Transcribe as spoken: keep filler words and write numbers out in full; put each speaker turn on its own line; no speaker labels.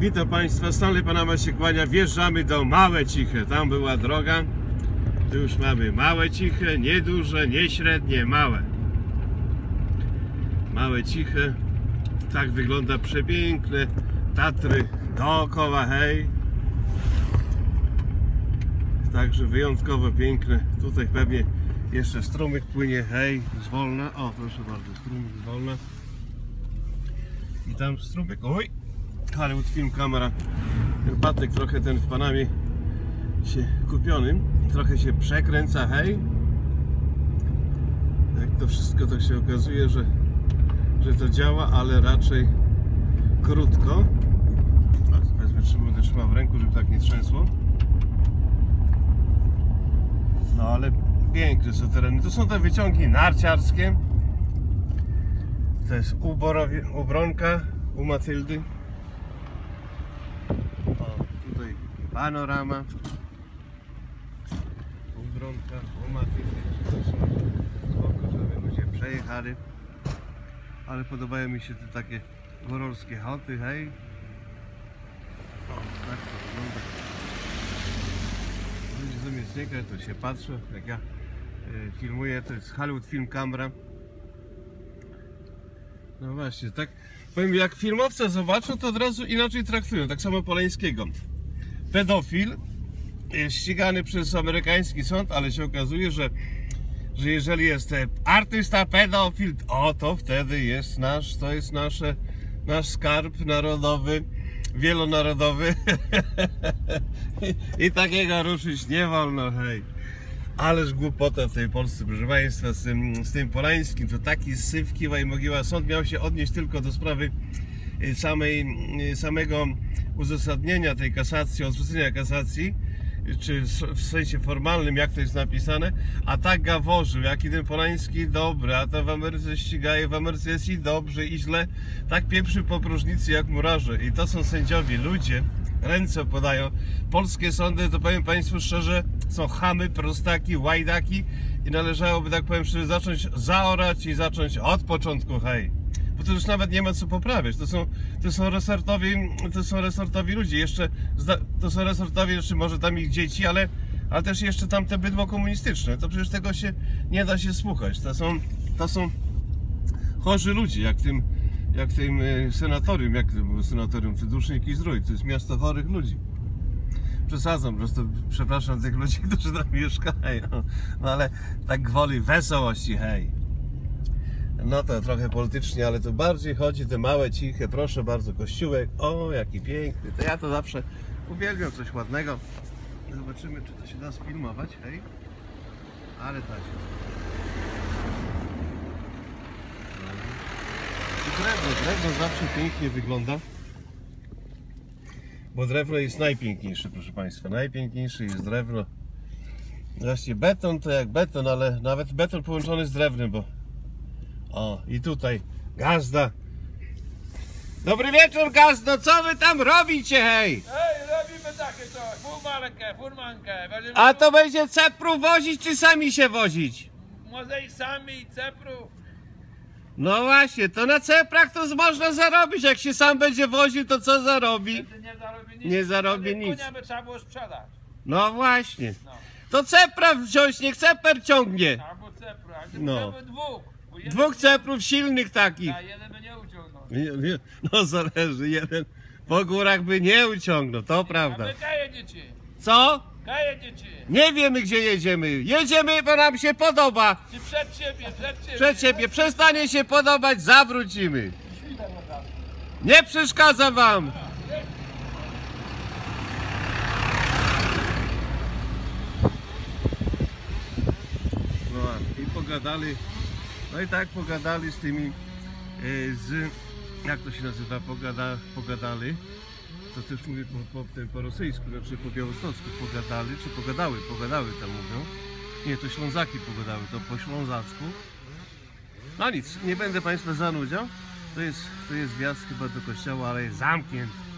Witam Państwa, Stanley Panama się kłania. Wjeżdżamy do Małe Ciche. Tam była droga. Tu już mamy Małe Ciche, nie duże, nie średnie, małe. Małe Ciche. Tak wygląda przepiękne Tatry dookoła, hej. Także wyjątkowo piękne. Tutaj pewnie jeszcze strumyk płynie, hej, zwolna. O, proszę bardzo, strumyk zwolna. I tam strumyk, oj, Hollywood Film Camera. Ten patek trochę ten w Panamie się kupionym, trochę się przekręca, hej. Jak to wszystko tak się okazuje, że, że to działa, ale raczej krótko. A, wezmę, będę trzymał w ręku, żeby tak nie trzęsło. No ale piękne są tereny. To są te wyciągi narciarskie. To jest uborowie, ubronka u Matyldy. O, tutaj panorama. Ubronka u Matyldy. Spoko, żeby ludzie przejechali. Ale podobają mi się te takie góralskie chaty, hej. O, tak to wygląda. Ludzie do mnie znika, to się patrzę, jak ja y, filmuję, to jest Hollywood Film Camera. No właśnie, tak powiem, jak filmowca zobaczą, to od razu inaczej traktują, tak samo Polańskiego. Pedofil jest ścigany przez amerykański sąd, ale się okazuje, że, że jeżeli jest artysta pedofil, o to wtedy jest nasz, to jest nasze, nasz skarb narodowy, wielonarodowy. I, I takiego ruszyć nie wolno, hej. Ależ głupota w tej Polsce, proszę Państwa, z tym, z tym Polańskim, to taki syf, kiwa i mogiła. Sąd miał się odnieść tylko do sprawy samej, samego uzasadnienia tej kasacji, odrzucenia kasacji, czy w sensie formalnym, jak to jest napisane, a tak gaworzył, jaki ten Polański dobry, a tam w Ameryce ścigaje, w Ameryce jest i dobrze, i źle, tak pieprzy po próżnicy jak murarze. I to są sędziowie, ludzie, ręce podają. Polskie sądy, to powiem Państwu szczerze, są chamy, prostaki, łajdaki i należałoby, tak powiem szczerze, zacząć zaorać i zacząć od początku, hej. Bo to już nawet nie ma co poprawiać. To są, to są resortowi, to są resortowi ludzie. Jeszcze, to są resortowi, jeszcze może tam ich dzieci, ale, ale też jeszcze tam te bydło komunistyczne. To przecież tego się nie da się słuchać. To są, to są chorzy ludzie, jak w tym, jak w tym senatorium, jak to było senatorium Wydusznik i Zdrój. To jest miasto chorych ludzi. Przesadzam, po prostu przepraszam tych ludzi, którzy tam mieszkają. No ale tak gwoli wesołości, hej. No to trochę politycznie, ale to bardziej chodzi te Małe Ciche, proszę bardzo, kościółek, o jaki piękny, to ja to zawsze uwielbiam coś ładnego. Zobaczymy, czy to się da sfilmować, hej, ale da się. I drewno, drewno zawsze pięknie wygląda, bo drewno jest najpiękniejsze, proszę Państwa, najpiękniejsze jest drewno. Właśnie beton to jak beton, ale nawet beton połączony z drewnem, bo o, i tutaj gazda. Dobry wieczór, gazdo, co wy tam robicie, hej?
Hej, robimy takie coś, furmankę, furmankę. Będziemy...
A to będzie ceprów wozić, czy sami się wozić?
Może i sami, i ceprów.
No właśnie, to na ceprach to można zarobić, jak się sam będzie woził, to co zarobi?
Wtedy nie zarobi nic.
Nie zarobi
Wtedy
nic.
Konia by trzeba było sprzedać.
No właśnie.
No.
To cepra wziąć, niech ceper ciągnie.
Albo cepru, ale
No.
no. dwóch. Jeden
Dwóch ceprów silnych takich.
A jeden by nie uciągnął.
Nie, nie, no zależy, jeden po górach by nie uciągnął, to
A
prawda.
wy kaje dzieci.
Co?
Kaje dzieci.
Nie wiemy, gdzie jedziemy. Jedziemy, bo nam się podoba.
Czy przed siebie, przed siebie.
Przed siebie. Przestanie się podobać, zawrócimy. Nie przeszkadza wam. No i pogadali, no i tak pogadali z tymi, z, jak to się nazywa, Pogada, pogadali. To też mówię po, po, po rosyjsku, znaczy po białostocku pogadali, czy pogadały, pogadały tam mówią. Nie, to Ślązaki pogadały, to po ślązacku. No nic, nie będę Państwa zanudział. To jest, to jest wjazd chyba do kościoła, ale jest zamknięty.